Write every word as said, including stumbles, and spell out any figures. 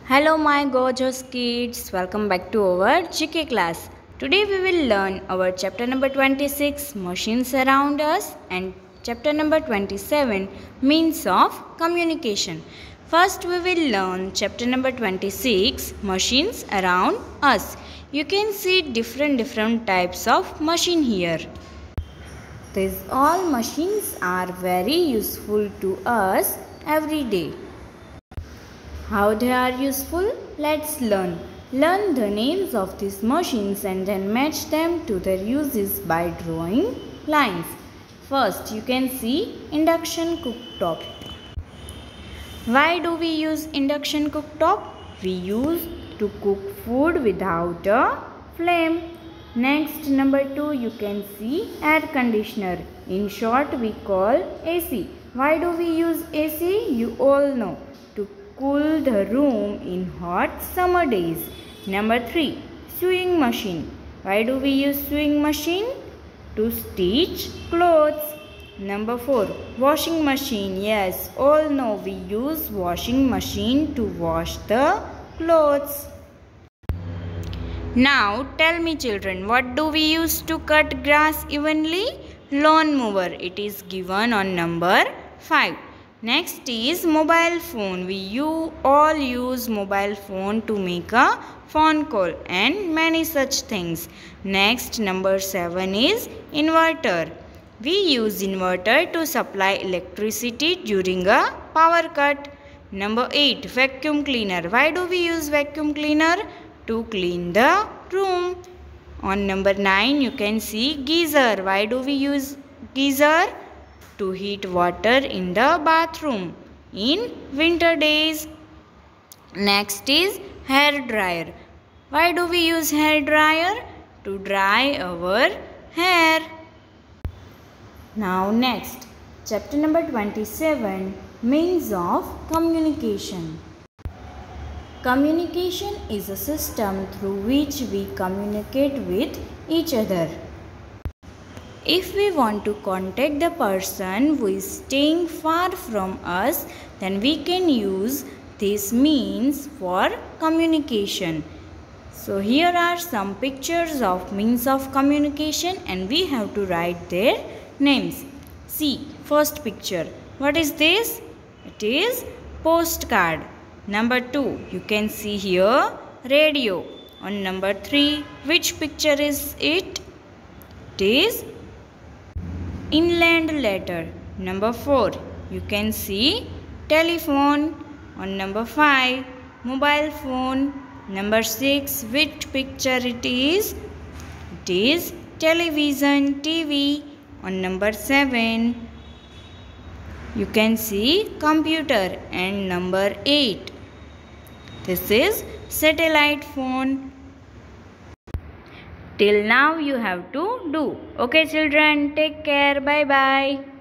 Hello my gorgeous kids, welcome back to our G K class. Today we will learn our chapter number twenty-six, machines around us, and chapter number twenty-seven, means of communication. First we will learn chapter number twenty-six, machines around us. You can see different different types of machine here. These all machines are very useful to us every day. How they are useful? Let's learn. Learn the names of these machines and then match them to their uses by drawing lines. First, you can see induction cooktop. Why do we use induction cooktop? We use to cook food without a flame. Next, number two, you can see air conditioner. In short, we call A C. Why do we use A C? You all know. To cool the room in hot summer days. Number three, sewing machine. Why do we use sewing machine? To stitch clothes. Number four, washing machine. Yes, all know we use washing machine to wash the clothes. Now tell me children, what do we use to cut grass evenly? Lawn mower. It is given on number five. Next is mobile phone. We you all use mobile phone to make a phone call and many such things. Next, number seven is inverter. We use inverter to supply electricity during a power cut. Number eight, vacuum cleaner. Why do we use vacuum cleaner? To clean the room. On number nine, you can see geyser. Why do we use geyser? To heat water in the bathroom in winter days. Next is hair dryer. Why do we use hair dryer? To dry our hair. Now next, chapter number twenty-seven, means of communication. Communication is a system through which we communicate with each other. If we want to contact the person who is staying far from us, then we can use this means for communication. So here are some pictures of means of communication and we have to write their names. See, first picture. What is this? It is postcard. Number two, you can see here radio. On number three, which picture is it? It is inland letter. Number four, you can see telephone. On number five, mobile phone. Number six, which picture it is? It is television, T V. On number seven, you can see computer. And number eight, this is satellite phone. Till now you have to do. Okay children, take care. Bye bye.